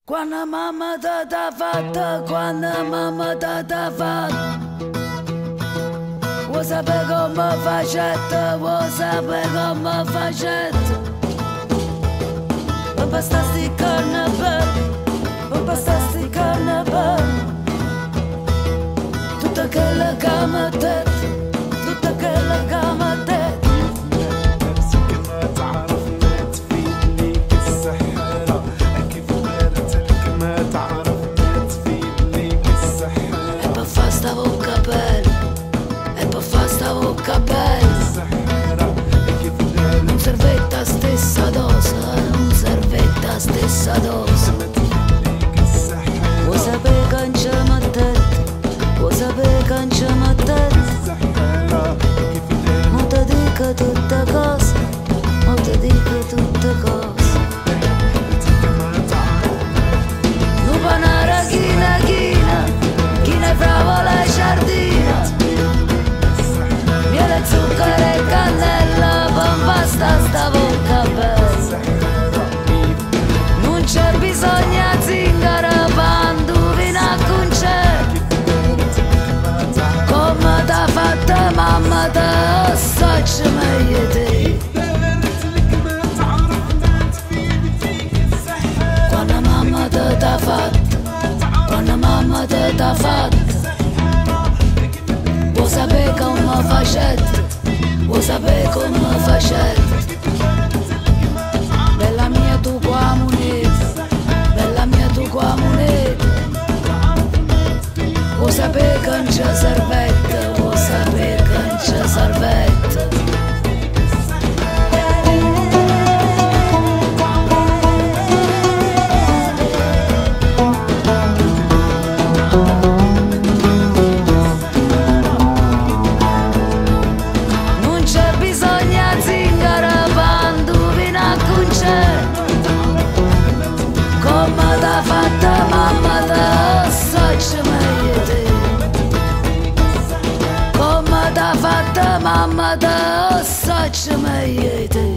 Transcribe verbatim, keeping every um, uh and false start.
Quando mamma te t'ha fatta, quando mamma te t'ha fatta, vuoi sapere come facette, vuoi sapere come facette. Per bastasti carne per bastasti carne tutta quella cama te, tutta quella cama te. Stavo capelli, e per fa stavo capelli. Non servette la stessa dose, non servette la stessa dose. Vuoi sapere che non ci mettete, vuoi sapere che non ci mettete. Non ti dico tutte cose, non ti dico tutte cose. Non panare china china, china brava la giardina. Miele, zucchero e cannella, con pasta stavo capelli. Non c'è bisogno di zingaro, panduvina con c'è. Come t'ha fatta mamma te, assaggia meglio te. Quando mamma te t'ha fatta, quando mamma te t'ha fatta, vuoi sapere come facette, vuoi sapere come facette. Bella mia tu qua moneta, bella mia tu qua moneta. Vuoi sapere che non c'è servette, vuoi sapere che non c'è servette. Fatta mamma te, assaggia meglio te. Come t'ha fatta mamma te, assaggia meglio te.